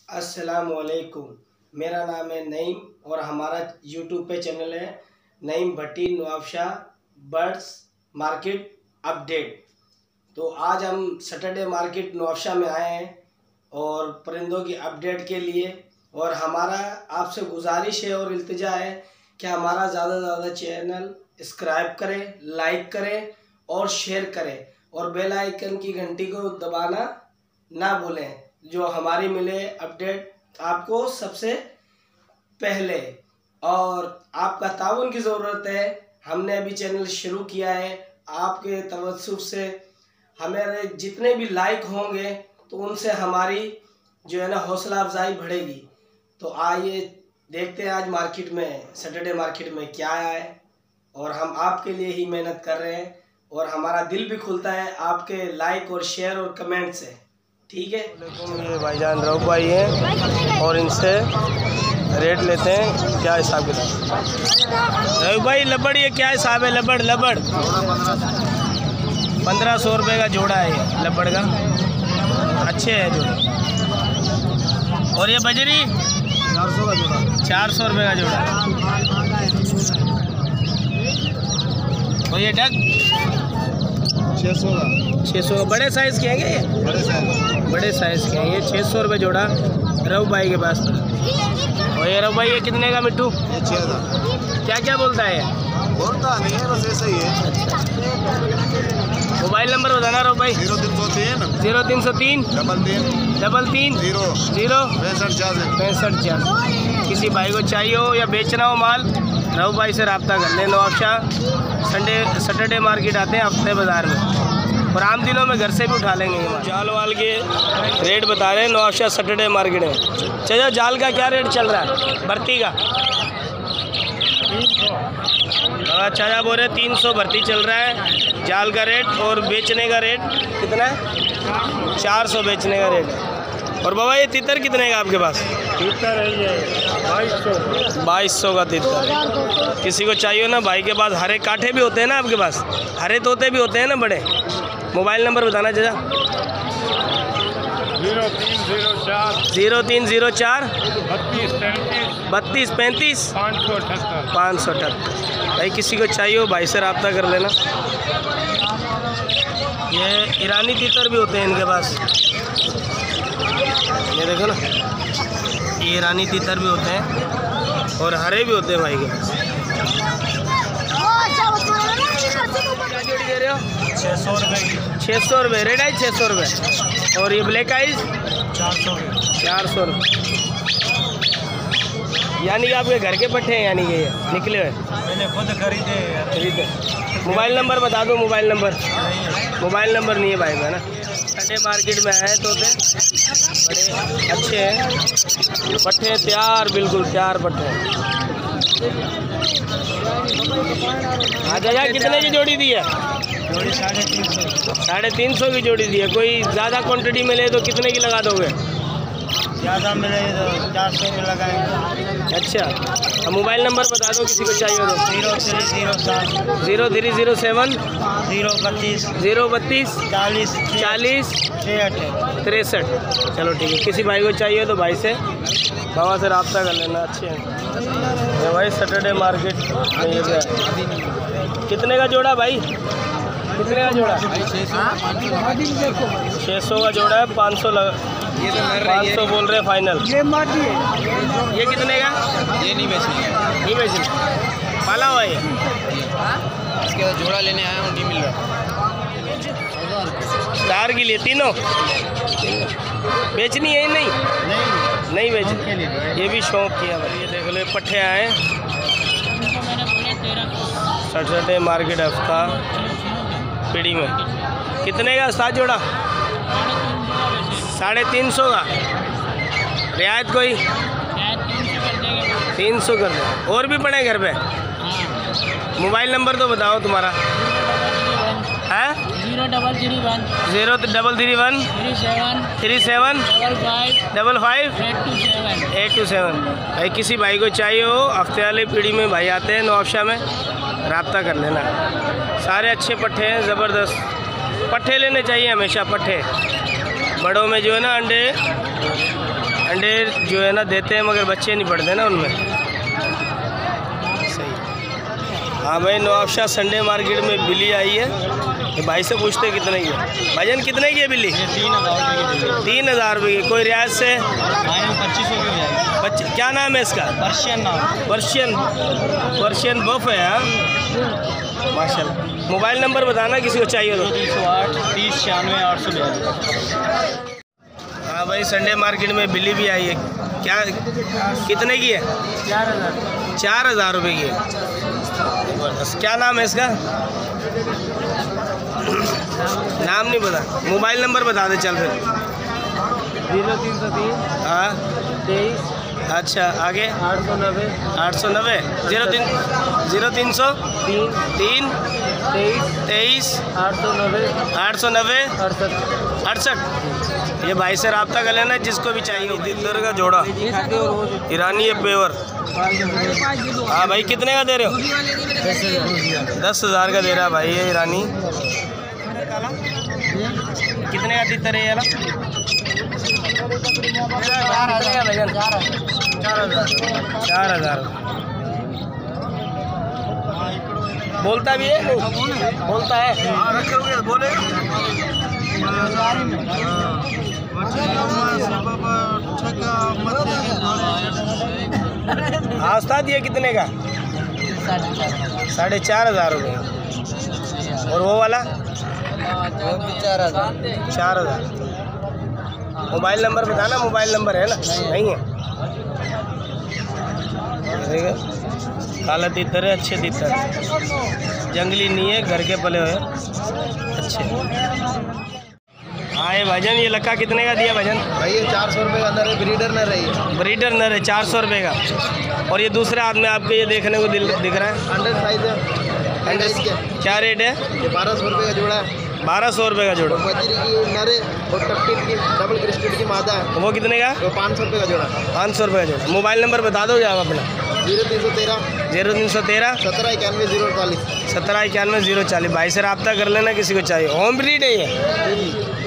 अस्सलामुअलैकुम। मेरा नाम है नईम और हमारा यूट्यूब पे चैनल है Naeem Bhatti Nawabshah birds market update. तो आज हम सैटरडे मार्केट नवाबशाह में आए हैं और परिंदों की अपडेट के लिए। और हमारा आपसे गुजारिश है और इल्तिजा है कि हमारा ज़्यादा से ज़्यादा चैनल सब्सक्राइब करें, लाइक करें और शेयर करें और बेल आइकन की घंटी को दबाना ना भूलें, जो हमारी मिले अपडेट आपको सबसे पहले। और आपका ताउन की ज़रूरत है। हमने अभी चैनल शुरू किया है, आपके तवज्जुह से हमारे जितने भी लाइक होंगे तो उनसे हमारी जो है ना हौसला अफजाई बढ़ेगी। तो आइए देखते हैं आज मार्केट में, सैटरडे मार्केट में क्या है। और हम आपके लिए ही मेहनत कर रहे हैं और हमारा दिल भी खुलता है आपके लाइक और शेयर और कमेंट से। ठीक है। ये भाईजान रऊफ भाई हैं और इनसे रेट लेते हैं क्या हिसाब किताब। रऊफ भाई लबड़ ये क्या हिसाब है? लबड़ 1500 रुपये का जोड़ा है ये लबड़ का, अच्छे है जोड़ा। और ये बजरी 400 रुपये का जोड़ा। और ये डक 600 बड़े साइज़ के हैं ये, बड़े साइज़ के हैं ये 600 रुपये जोड़ा रऊफ भाई के पास। और ये रऊफ भाई ये कितने का मिट्टू? क्या क्या बोलता है? बोलता नहीं है, बस ऐसा ही है। मोबाइल नंबर बताना रऊफ भाई। 0303 33 0 65 किसी भाई को चाहिए हो या बेचना हो माल, रऊफ भाई से रब्ता कर लें। नवाबशाह सैटरडे मार्केट आते हैं हफ्ते बाज़ार में और आम दिनों में घर से भी उठा लेंगे ये जाल वाल के रेट बता रहे हैं नवाबशाह सैटरडे मार्केट में। चलो जाल का क्या रेट चल रहा है? भर्ती का अच्छा जा बोल रहे 300 भर्ती चल रहा है जाल का रेट। और बेचने का रेट कितना है? 400 बेचने का रेट है। और बाबा ये तीतर कितने का आपके पास? तीतर है 2200 का तीतर है। किसी को चाहिए ना भाई के पास। हरे काठे भी होते हैं ना आपके पास? हरे तोते भी होते हैं ना बड़े? मोबाइल नंबर बताना चाचा। 0304 32 35 578। भाई किसी को चाहिए हो भाई से रब्ता कर लेना। ये ईरानी तीतर भी होते हैं इनके पास, ये देखो ना, ये ईरानी तीतर भी होते हैं और हरे भी होते हैं भाई के पास। क्या जोड़ी दे रहे हो? 600 रुपये की। 600 रुपये रेड आइज 600 रुपये। और ये ब्लैक आइज 400 रुपये। यानी कि आपके घर के पट्टे हैं, यानी कि ये निकले हुए मैंने खुद खरीदे। मोबाइल नंबर बता दो। मोबाइल नंबर नहीं है भाई में ना। संडे मार्केट में आए तो बड़े अच्छे हैं पट्टे, तैयार बिल्कुल तैयार पट्टे हैं। अच्छा कितने की जोड़ी दी है? जोड़ी 350। 350 की जोड़ी दी है। कोई ज़्यादा क्वांटिटी मिले तो कितने की लगा दोगे? ज़्यादा मिले तो 400 में लगाएंगे। अच्छा, अब मोबाइल नंबर बता दो किसी को चाहिए तो। 0307 032 40 63। चलो ठीक है, किसी भाई को चाहिए तो भाई से बाबा से रब्ता कर लेना। अच्छे हैं भाई सैटरडे मार्केट में। ये क्या है? कितने का जोड़ा भाई? कितने का जोड़ा? 600 का जोड़ा है। 500 बोल रहे फाइनल। ये कितने का? ये नहीं बेचने पाला हुआ है। इसके बाद जोड़ा लेने आया हूँ, नहीं मिल रहा। चार के लिए तीनों बेचनी है? नहीं बेचनी, ये भी शौक किया भाई। ये देख लो पट्टे आए सैटरडे मार्केट हफ्ता पीढ़ी में। कितने का सात जोड़ा? 350 का। रियायत कोई 300 कर दे। और भी पड़े घर पे? मोबाइल नंबर तो बताओ तुम्हारा। है 0331 37 55 827। भाई किसी भाई को चाहिए हो, हफ्ते वाले पीढ़ी में भाई आते हैं नवाबशाह में, रब्ता कर लेना। सारे अच्छे पट्टे हैं, ज़बरदस्त पट्टे लेने चाहिए हमेशा। पट्टे बड़ों में जो है ना अंडे अंडे जो है ना देते हैं मगर बच्चे नहीं पड़ते ना उनमें। सही। हाँ भाई, नवाबशाह संडे मार्केट में बिल्ली आई है। ये भाई से पूछते कितने की है। भाईजान कितने की है बिल्ली? 3,000 रुपये की। कोई रियायत से 2500 की। क्या नाम है इसका? पर्शियन नाम। पर्शियन बफ है। हाँ माशाल्लाह। मोबाइल नंबर बताना किसी को चाहिए तो। 308 30 96 842। हाँ भाई, संडे मार्केट में बिल्ली भी आई है। क्या कितने की है? 4,000 रुपये की है। क्या नाम है इसका? नाम नहीं पता। मोबाइल नंबर बता दे चल फिर। 0303 हाँ 23 अच्छा, आगे 890 890 03 0303 23 890 890 68। ये भाई से रब्ता कर लेना जिसको भी चाहिए। दिलदर का जोड़ा ईरानी है पेवर। हाँ भाई, कितने का दे रहे हो? 10,000 का दे रहा है भाई ये ईरानी। कितने का तीतर है ये वाला? 4,000। बोलता भी है? नहीं बोलता है। बोले हाँ उस्ताद, ये कितने का? 4,500 रुपये। और वो वाला 4,000। मोबाइल नंबर बताना। मोबाइल नंबर है ना? नहीं है। ठीक है। काला तीतर है, अच्छे तीतर, जंगली नहीं है, घर के पले हुए अच्छे। हाँ ये भाईजान, ये लक्का कितने का दिया भाईजान? भाई ये 400 रुपये का नर है, ब्रीडर नर है। ब्रीडर नर है, 400 रुपये का। और ये दूसरे हाथ में आपके ये देखने को दिख रहा है, अंडर साइज है। क्या रेट है? ये 1200 रुपये का जोड़ा है। 1200 रुपये का जोड़ा। बजरी की नर है और टप्पीट की डबल क्रिस्टेड की मादा है। वो कितने का? वो 500 रुपये का जोड़ा। 500 रुपये का जोड़ा। मोबाइल नंबर बता दोगे आप अपना? 0313 0313 17 91 040। 17 91 040। भाई से रब्ता कर लेना किसी को चाहिए। होम ब्रीड है ये?